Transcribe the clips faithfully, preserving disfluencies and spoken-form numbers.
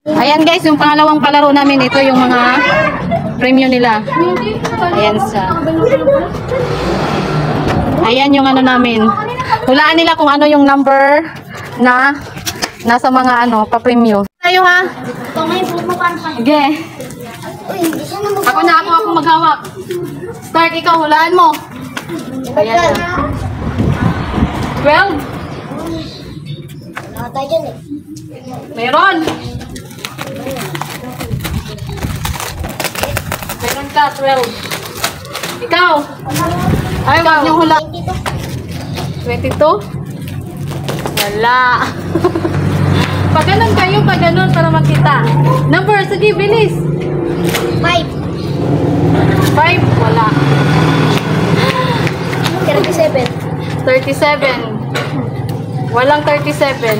Ayan guys, yung pangalawang palaro namin, ito yung mga premium nila. Ayan sa. Ayan yung ano namin. Hulaan nila kung ano yung number na nasa mga ano, pa-premium. Tayo ha. Sige. Ako na, ako ako maghawak. Start, ikaw, hulaan mo. Ayan na. twelve. Nakatay dyan eh. Meron. Meron ka, twelve. Ikaw. Ay, wag niyong hula. twenty-two. Wala. Pag ganun kayo, pag ganun para makita. Number, sige, bilis. Five. five, wala. Thirty-seven. thirty-seven. Walang thirty-seven.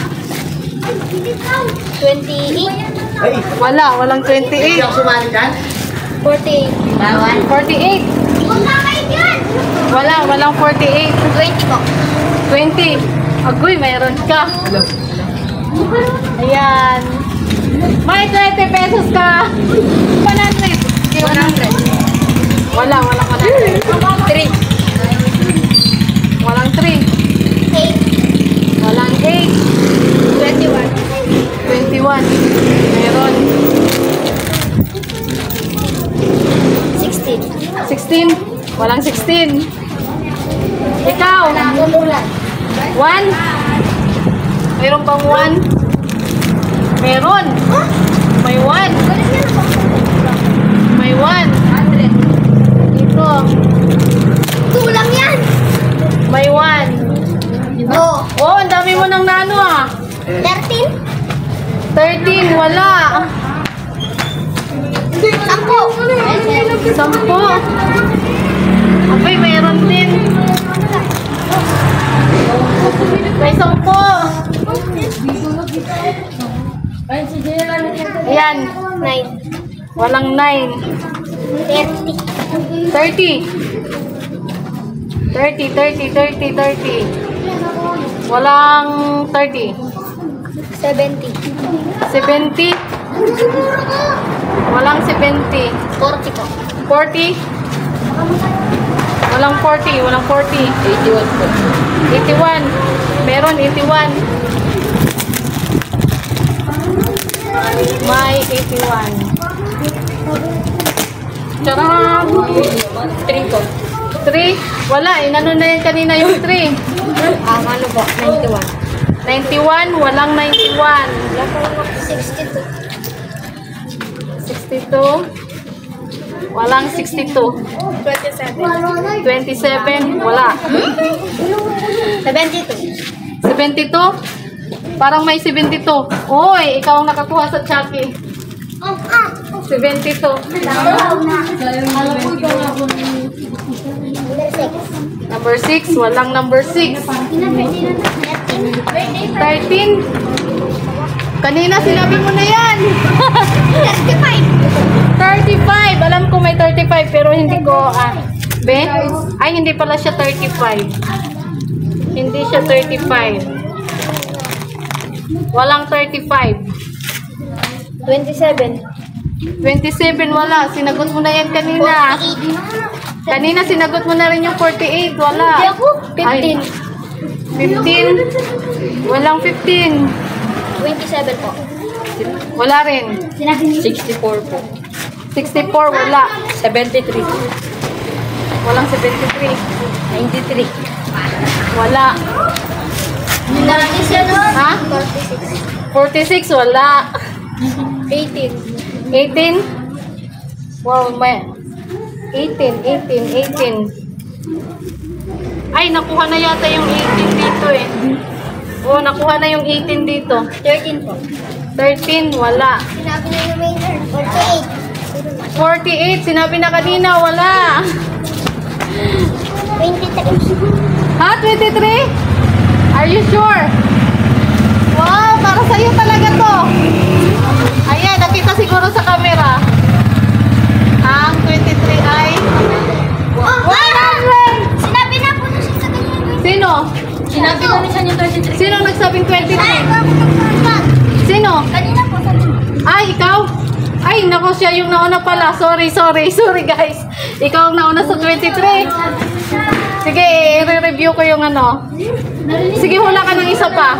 Twenty-eight. Wala, walang twenty-eight. Forty-eight. forty-eight. Wala, walang forty-eight. Twenty po. twenty. Agoy, mayroon ka. Ayan. May twenty pesos ka. one hundred. one hundred. Wala, walang one hundred. three. Walang three. Eight. Walang eight. Twenty-one. twenty-one. Meron. Sixteen. sixteen. Walang sixteen. Ikaw. Umulan. one. Mayroon pang one. Meron. May one. May one. Ito. Two lang yan. May one. Oh. Oh, ang dami mo ng nano ah. Thirteen. thirteen. Wala. Sampo. Sampo. Abay, mayroon din. May sampo. Ayan. Nine. Walang nine. Thirty. thirty. thirty, thirty, thirty, thirty. Walang thirty. Seventy. seventy. Walang seventy. Forty po. forty. Walang forty. Walang forty. eighty-one po. eighty-one. Meron eighty-one. May eighty-one. Charang! three ko. three? Wala. Inano na yan kanina yung three. Ah, ano po? Ninety-one. ninety-one. Walang ninety-one. Sixty-two. sixty-two. Walang sixty-two. Twenty-seven. twenty-seven. Wala. Seventy-two. seventy-two. Parang may seventy-two. Oy, ikaw ang nakakuha sa Chucky. Oh, ah. seventy-two. Number six. Walang number six. thirteen. Kanina sinabi mo na yan. Thirty-five. thirty-five. Alam ko may thirty-five pero hindi ko, ah, be? Ay, hindi pala siya thirty-five. Hindi siya thirty-five. Walang thirty-five. Twenty-seven. twenty-seven, wala. Sinagot mo na yan kanina. Kanina sinagot mo na rin yung forty-eight. Wala. Hindi ako. Fifteen. Ay, fifteen. Walang fifteen. Twenty-seven po. Wala rin. Sixty-four po. sixty-four, wala. Seventy-three. Walang seventy-three. Ninety-three. Wala. Ha? Forty-six. forty-six, wala. Eighteen. eighteen. Wow, may eighteen, eighteen, eighteen. Ay, nakuha na yata yung eighteen dito eh. Oh, nakuha na yung eighteen dito. Thirteen po. thirteen, wala. Sinabi na yung main turn. Forty-eight. forty-eight, sinabi na kanina, wala. Twenty-three. Ha? twenty-three? Are you sure? Wow, para sa'yo talaga to. Ayan, nakita siguro sa camera. Ang twenty-three ay Oh, one hundred! sinabi na po na siya sa ganyan. Sino? Sinabi na niya yung thirty-three. Sino nagsabing twenty-three? Ay, bakit ang Sino? kanina po sabi. Ay, naku, siya yung nauna pala. Sorry, sorry, sorry guys. Ikaw ang nauna sa twenty-three. Sige, i-review ko yung ano. Sige, hula ka ng isa pa.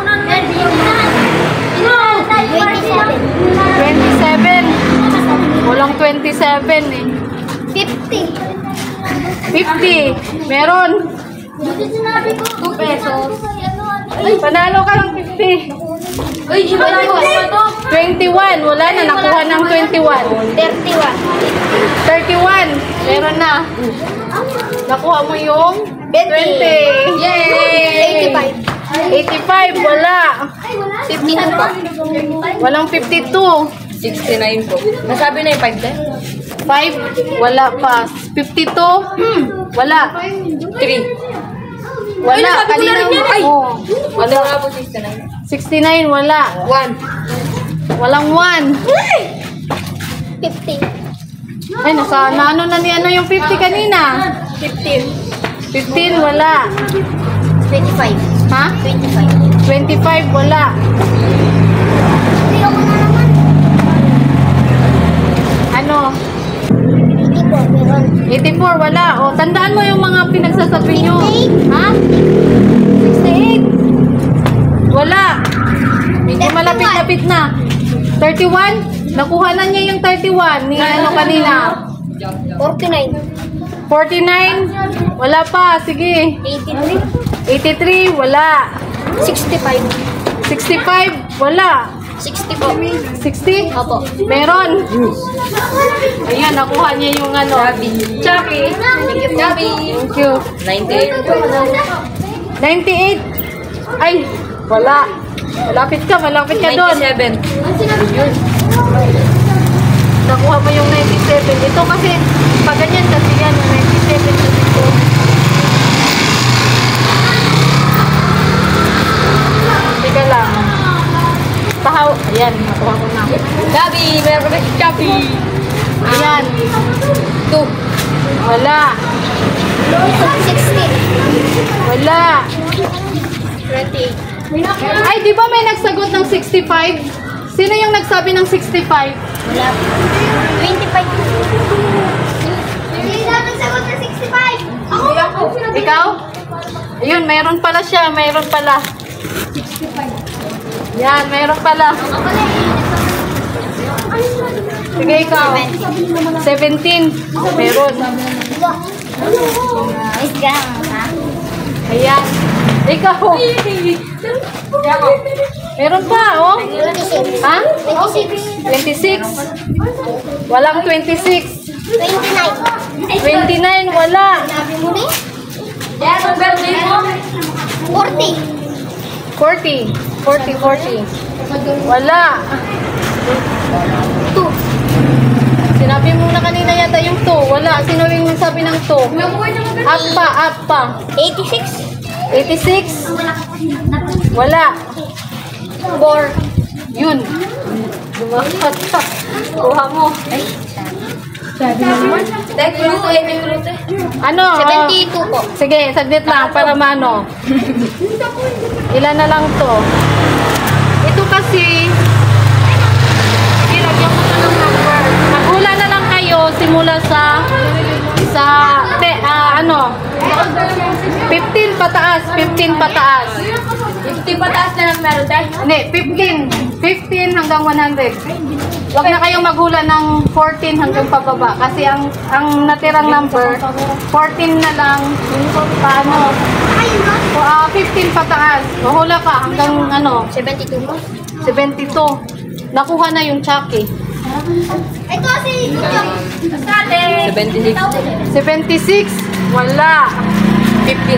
twenty-seven. twenty-seven. Walang twenty-seven eh. fifty. fifty. Meron. two pesos. Panalo ka ng fifty. Uy, di ba ito? twenty-one. Wala na. Nakuha ng twenty-one. thirty-one. thirty-one. Meron na. Nakuha mo yung twenty. Yay! eighty-five. eighty-five. Wala. fifty-two po. Walang fifty-two. sixty-nine po. Nasabi na yung five ten? five. Wala pa. fifty-two. Hmm. Wala. three. Wala. Ay, nasabi ko na rin yan. Ay! Oh. Wala Wala. nga po sixty-nine. sixty-nine. Wala. one. Walang one. fifty. Ay, nasa na ano na ni ano yung fifty kanina? fifteen. fifteen. Wala. twenty-five. Ha? twenty-five. twenty-five. Wala. Hindi ako na naman. Ano? eighty-four. Meron. eighty-four. Wala. O, tandaan mo yung mga pinagsasabi nyo. Ha? sixty-eight. Wala. Medyo malapit-lapit na. thirty-one. Nakuha na niya yung thirty-one ni ano kanina. forty-nine. forty-nine. Wala pa. Sige. eighty-three. eighty-three. Wala. sixty-five. sixty-five. Wala. sixty po. sixty? Opo. Meron. Ayan, nakuha niya yung ano. Chucky. Gabi. Thank you. ninety-eight po. ninety-eight. Ay, wala. Malapit ka, malapit ka doon. ninety-seven. Nakuha mo yung ninety-seven. Ito kasi, pag ganyan kasi yan, yung ninety-seven kasi ito. Teka lang. Tahaw. Ayan, nakuha ko na. Gabi! Meron ko na si Gabi! Ayan. two. Wala. sixty. Wala. twenty-eight. Ay, di ba may nagsagot ng sixty-five? Sino yung nagsabi ng sixty-five? Wala. twenty-five. Hindi na nagsagot na sixty-five. Ako? Ikaw? Ayun, mayroon pala siya. Mayroon pala. Yan, mayroon pala. Sige, ikaw. seventeen. Meron. Nice gang, ha? Ayan. Ikaw. Meron pa, oh. twenty-six. Ha? twenty-six. twenty-six. Walang twenty-six. twenty-nine. twenty-nine, wala. Sabi mo rin? forty. forty. forty, forty. Wala. two. Sinabi mo na kanina yata yung two. Wala. Sino yung sabi ng two? Up pa, up pa. eighty-six. eighty-six. Wala. four. Yun. Lumakas pa. Kuha mo. Tek, luto eh, may luto eh. Ano? seventy-two po. Sige, saglit lang para mano. Ilan na lang to? Ito kasi, ilagyan mo na ng number. Maghula na lang kayo simula sa sa te, ah, ano? fifteen pataas, fifteen pataas. fifty pataas na lang meron, Tek. Hindi, fifteen. fifteen hanggang one hundred. Huwag na kayong maghula ng fourteen hanggang pababa. Kasi ang ang natirang number, fourteen na lang. Paano? Uh, fifteen pataas. Mahula ka hanggang ano, seventy-two po. seventy-two. Nakuha na yung Chucky. Ito si seventy-six po. seventy-six. Wala. fifteen.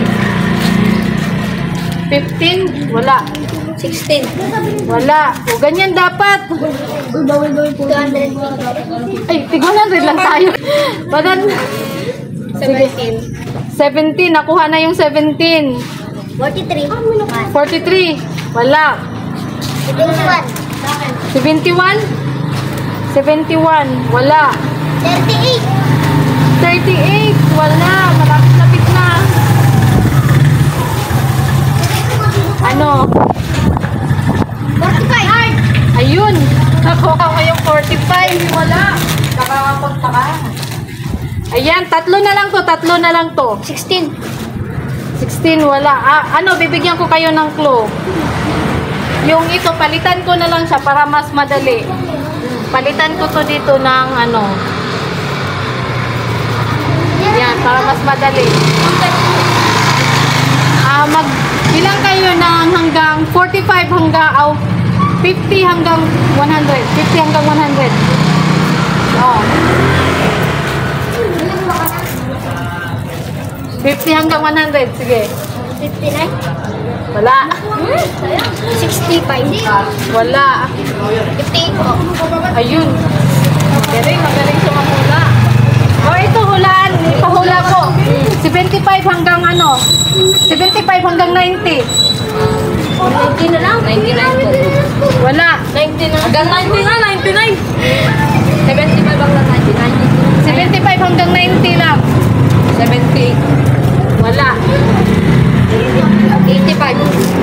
fifteen. Wala. sixteen. Wala. O, ganyan dapat. two hundred. Ay, tig one hundred lang tayo. Bagan. seventeen. seventeen. Nakuha na yung seventeen. forty-three. forty-three. Wala. seventy-one. seventy-one. seventy-one. Wala. thirty-eight. thirty-eight. Wala. Malapit-lapit na. Ano? forty-five. Ayun. Nakuha ko yung forty-five. hindi wala. Nakakapagtaka. Ayan, tatlo na lang to, tatlo na lang to. sixteen. sixteen, wala. Ah, ano, bibigyan ko kayo ng clue. Yung ito, palitan ko na lang siya para mas madali. Palitan ko to dito ng ano. Yan, para mas madali. Ah, magbilang kayo ng hanggang forty-five hanggang oh, fifty hanggang one hundred. fifty hanggang one hundred. Oh. fifty hanggang one hundred, sige. fifty-nine. Wala. sixty-five. Wala. fifty. Ayun. Magaling, magaling siya mahula. O ito, hulaan. Ipahula ko. seventy-five hanggang ano? seventy-five hanggang ninety. ninety na lang. ninety-nine po. Wala. ninety na. Hanggang ninety nga, ninety-nine. seventy-five hanggang ninety-nine. seventy-five hanggang ninety lang. seventy-eight. Wala. eighty-five.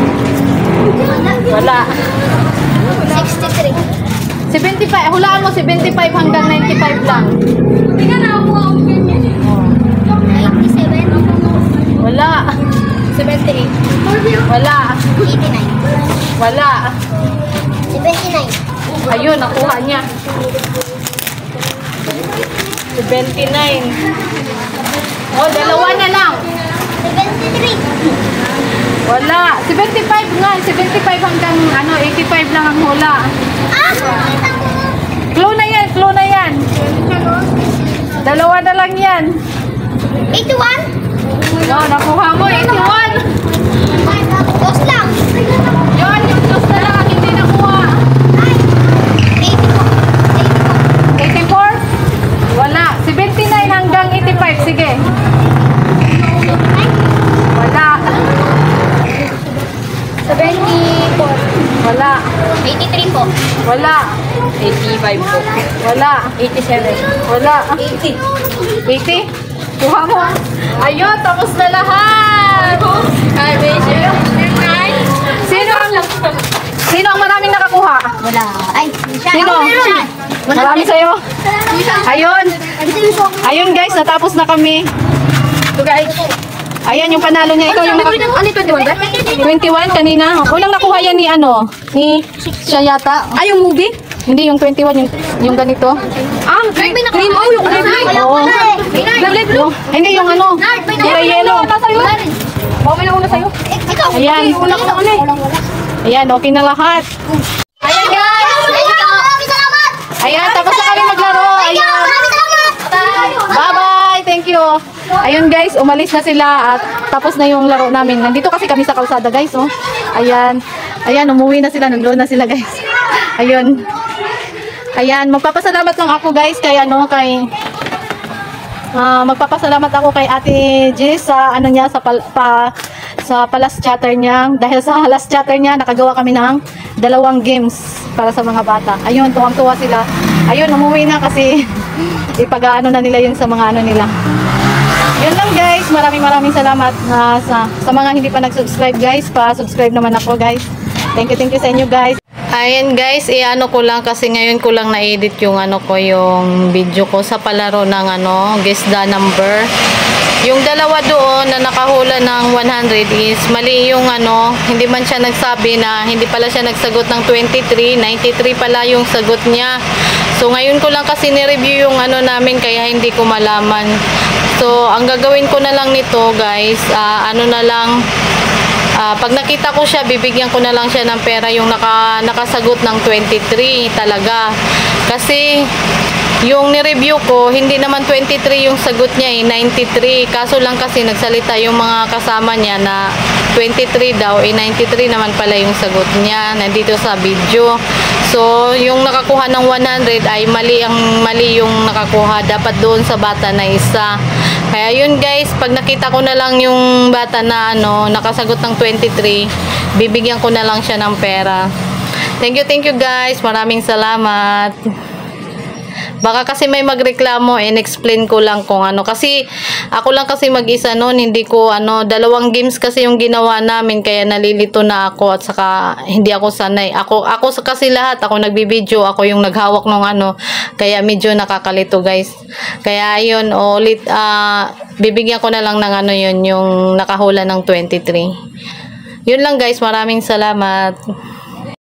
Wala. sixty-three. seventy-five. Hulaan mo seventy-five hanggang ninety-five lang. Hindi ka nakakuha ako ganyan. ninety-seven. Wala. seventy-eight. Wala. eighty-nine. Wala. seventy-nine. Ayun, nakuha niya. seventy-nine. O, dalawa na lang. seventy-three. Wala. seventy-five nga. seventy-five hanggang ano, eighty-five lang ang hula. Ah! Kita ko. Clue na yan, clue na yan. Dalawa na lang yan. eighty-one. No, nakuha mo, eighty-one. Dos lang. Yun, yung dos na lang ang hindi nakuha. Ay. eighty-four. eighty-four. eighty-four? Wala. seventy-nine hanggang eighty-five, sige. Wala. seventy-four. Wala. eighty-three po. Wala. eighty-five po. Wala. eighty-seven. Wala. eighty. eighty? Kuha mo. Ayun, tapos na lahat. Ay, may siya. Sino ang Sino ang maraming nakakuha? Wala. Ay, siya. Sino? Ako meron. Marami sa'yo. Ayun. Ayun guys, natapos na kami. Ito guys. Ayan yung panalo niya. Ikaw yung naka... Ano yung twenty-one ba? twenty-one kanina. Unang nakuha yan ni ano? Ni siya yata. Ay, yung movie? Hindi yung twenty-one, yung, yung ganito. Ah, green. Green. Oh, yung green. Oo. Nag-live blue. Yung, hindi yung ano. Kulay yellow. Baka may nauna sa'yo. Ikaw. Ayan. Wala ko na eh. Ayan, okay na lahat. Ayan guys. Maraming salamat. Ayan, tapos na kami maglaro. Ayan. Maraming salamat. Bye-bye. Thank you. Ayun guys, umalis na sila at tapos na yung laro namin. Nandito kasi kami sa kalsada guys, oh. Ayan. Ayan, umuwi na sila. Naglo na sila guys. Ayun. Ayan, magpapasalamat lang ako guys kay ano, kay ah, magpapasalamat ako kay Ate Jess sa ano niya sa pal, pa, sa palas chatter niya. Dahil sa last chatter niya, nakagawa kami ng dalawang games para sa mga bata. Ayun, tuwang-tuwa sila. Ayun, umuwi na kasi ipag-ano na nila yun sa mga ano nila. Yun lang guys, maraming maraming salamat na sa, sa mga hindi pa nag-subscribe guys, pa-subscribe naman ako guys. Thank you, thank you sa inyo guys. Ayan guys, i-ano ko lang kasi ngayon ko lang na-edit yung ano ko, yung video ko sa palaro ng ano, guess the number. Yung dalawa doon na nakahula ng one hundred is mali yung ano, hindi man siya nagsabi na hindi pala siya nagsagot ng twenty-three, ninety-three pala yung sagot niya. So ngayon ko lang kasi ni-review yung ano namin kaya hindi ko malaman. So ang gagawin ko na lang nito guys, uh, ano na lang, Uh, pag nakita ko siya, bibigyan ko na lang siya ng pera yung naka, nakasagot ng twenty-three talaga. Kasi yung ni-review ko, hindi naman twenty-three yung sagot niya eh, ninety-three. Kaso lang kasi nagsalita yung mga kasama niya na twenty-three daw, eh ninety-three naman pala yung sagot niya nandito sa video. So, yung nakakuha ng one hundred ay mali ang mali yung nakakuha. Dapat doon sa bata na isa. Kaya yun guys, pag nakita ko na lang yung bata na ano, nakasagot ng twenty-three, bibigyan ko na lang siya ng pera. Thank you, thank you guys. Maraming salamat. Baka kasi may magreklamo, in-explain ko lang kung ano. Kasi ako lang kasi mag-isa noon, hindi ko ano, dalawang games kasi yung ginawa namin kaya nalilito na ako at saka hindi ako sanay. Ako ako sa kasi lahat, ako nagbibideo, ako yung naghawak ng ano, kaya medyo nakakalito guys. Kaya yun, ulit ah, bibigyan ko na lang ng ano yun, yung nakahula ng twenty-three. Yun lang guys, maraming salamat.